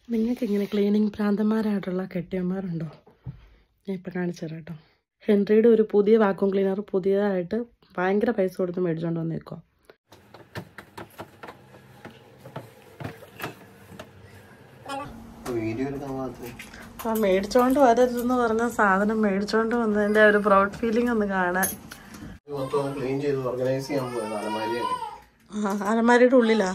നിങ്ങൾക്ക് ഇങ്ങനെ ക്ലീനിങ് ഭ്രാന്തന്മാരായിട്ടുള്ള കെട്ടിയന്മാരുണ്ടോ? ഞാൻ ഇപ്പം കാണിച്ചു തരാം കേട്ടോ. ഹെൻറിയുടെ ഒരു പുതിയ വാക്യൂം ക്ലീനർ പുതിയതായിട്ട് ഭയങ്കര പൈസ കൊടുത്ത് മേടിച്ചുകൊണ്ട് വന്നേക്കോ. മേടിച്ചോണ്ട് വരരുതെന്ന് പറഞ്ഞ സാധനം മേടിച്ചോണ്ട് വന്നതിന്റെ ഒരു പ്രൗഡ് ഫീലിംഗ് ഒന്ന് കാണാൻ. അലമാരിയുടെ ഉള്ളിലാ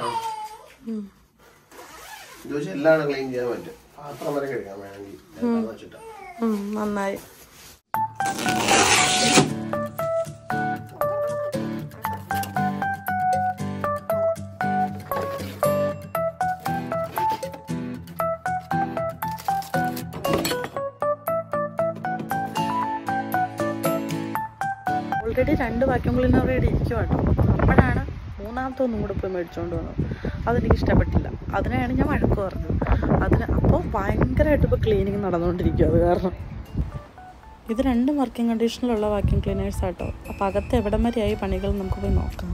നന്നായി. ഓൾറെഡി 2 വാക്യൂം ക്ലീനർ ഇവിടെ ഇരിക്കും കേട്ടോ. അപ്പോഴാണ് മൂന്നാമത്തെ ഒന്നും കൂടെ പോയി മേടിച്ചുകൊണ്ട് വന്നത്. അതെനിക്ക് ഇഷ്ടപ്പെട്ടില്ല. അതിനെയാണ് ഞാൻ വഴക്ക് പറഞ്ഞത്. അപ്പോൾ ഭയങ്കരമായിട്ട് ഇപ്പോൾ ക്ലീനിങ് നടന്നുകൊണ്ടിരിക്കും. അത് കാരണം ഇത് 2 വർക്കിംഗ് കണ്ടീഷനിലുള്ള വാക്യൂം ക്ലീനേഴ്സ് ആട്ടോ. അപ്പോൾ അകത്ത് എവിടം വരെയായി പണികൾ നമുക്ക് പോയി നോക്കാം.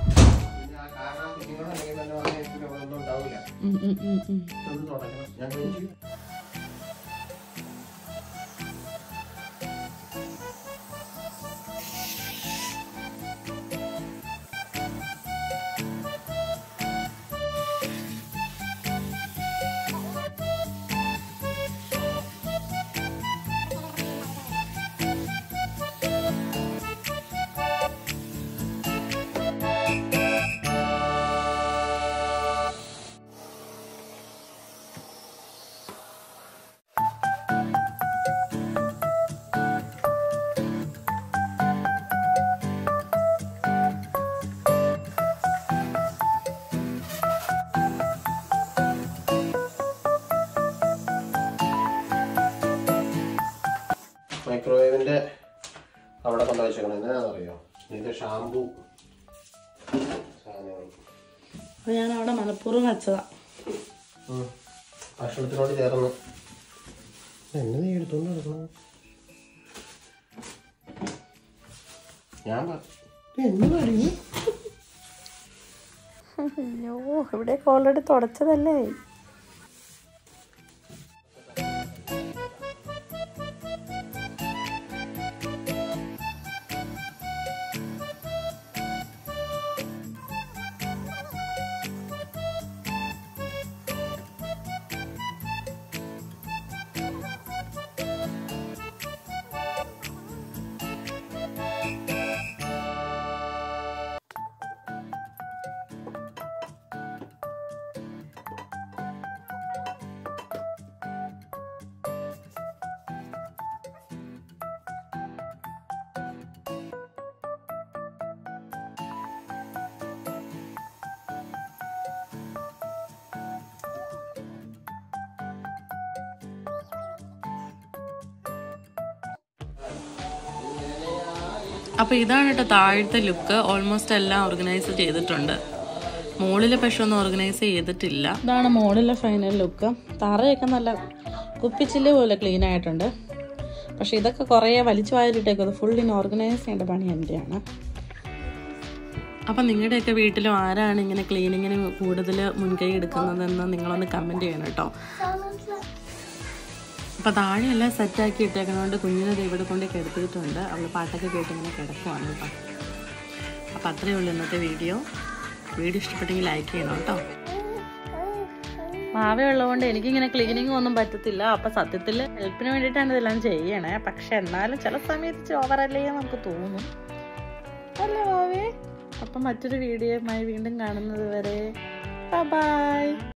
മൈക്രോവേവിന്റെ അവിടെ കൊണ്ടുവച്ചേക്കണം. എന്നാണെന്നറിയോ, ഇതിന്റെ ഷാമ്പു അപ്പോൾ ഞാൻ അവിടെ മനഃപൂർവ്വം വെച്ചതാ. ഭക്ഷണത്തിനോട് ചേർന്ന് എന്നെ നീ എടുത്തോണ്ട് നടക്കണം. ഞാൻ പറഞ്ഞു അയ്യോ, ഇവിടെയൊക്കെ ഓൾറെഡി തുടച്ചതല്ലേ. അപ്പോൾ ഇതാണ് കേട്ടോ താഴത്തെ ലുക്ക്. ഓൾമോസ്റ്റ് എല്ലാം ഓർഗനൈസ് ചെയ്തിട്ടുണ്ട്. മുകളിൽ പക്ഷെ ഒന്നും ഓർഗനൈസ് ചെയ്തിട്ടില്ല. ഇതാണ് മുകളിലെ ഫൈനൽ ലുക്ക്. തറയൊക്കെ നല്ല കുപ്പിച്ചില്ല് പോലെ ക്ലീൻ ആയിട്ടുണ്ട്. പക്ഷെ ഇതൊക്കെ കുറേ വലിച്ചു വാരിട്ടേക്കും. ഫുൾ ഓർഗനൈസ് ചെയ്യേണ്ട പണി എൻ്റെയാണ്. അപ്പം നിങ്ങളുടെയൊക്കെ വീട്ടിലും ആരാണ് ഇങ്ങനെ ക്ലീനിങ്ങിന് കൂടുതൽ മുൻകൈ എടുക്കുന്നതെന്ന് നിങ്ങളൊന്ന് കമൻറ്റ് ചെയ്യണം കേട്ടോ. അപ്പോൾ താഴെയെല്ലാം സെറ്റാക്കി ഇട്ടേക്കുന്നതുകൊണ്ട് കുഞ്ഞിനെ ഇവിടെ കൊണ്ട് കിടത്തിയിട്ടുണ്ട്. അവൾ പാട്ടൊക്കെ കേട്ട് ഇങ്ങനെ കിടക്കുവാണ് കേട്ടോ. അപ്പോൾ അത്രയേ ഉള്ളൂ ഇന്നത്തെ വീഡിയോ. ഇഷ്ടപ്പെട്ടെങ്കിൽ ലൈക്ക് ചെയ്യണം കേട്ടോ. മാവയുള്ളതുകൊണ്ട് എനിക്കിങ്ങനെ ക്ലീനിങ് ഒന്നും പറ്റത്തില്ല. അപ്പം സത്യത്തിൽ ഹെൽപ്പിന് വേണ്ടിയിട്ടാണ് ഇതെല്ലാം ചെയ്യണേ. പക്ഷെ എന്നാലും ചില സമയത്ത് ഓവറല്ലേ നമുക്ക് തോന്നും അല്ലേ മാവേ. അപ്പം മറ്റൊരു വീഡിയോയുമായി വീണ്ടും കാണുന്നത് വരെ ബൈ.